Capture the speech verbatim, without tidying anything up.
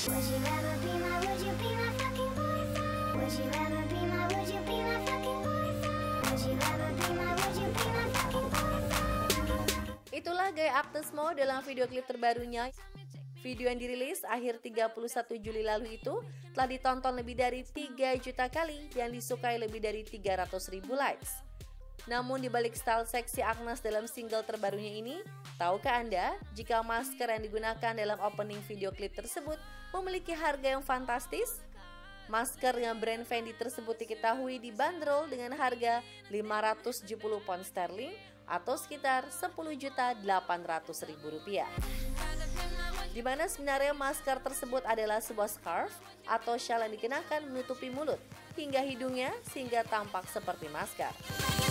Would you ever be my, would you be my fucking boyfriend? Would you ever be my, would you be my fucking boyfriend? Would you ever be my, would you be my fucking boyfriend? Itulah gaya Agnes Mo dalam video klip terbarunya. Video yang dirilis akhir tiga puluh satu Juli lalu itu telah ditonton lebih dari tiga juta kali dan disukai lebih dari tiga ratus ribu likes. Namun dibalik style seksi Agnes dalam single terbarunya ini, tahukah Anda jika masker yang digunakan dalam opening video klip tersebut memiliki harga yang fantastis? Masker dengan brand Fendi tersebut diketahui dibanderol dengan harga lima ratus tujuh puluh pound sterling atau sekitar sepuluh juta delapan ratus ribu rupiah. Di mana sebenarnya masker tersebut adalah sebuah scarf atau shawl yang dikenakan menutupi mulut hingga hidungnya sehingga tampak seperti masker.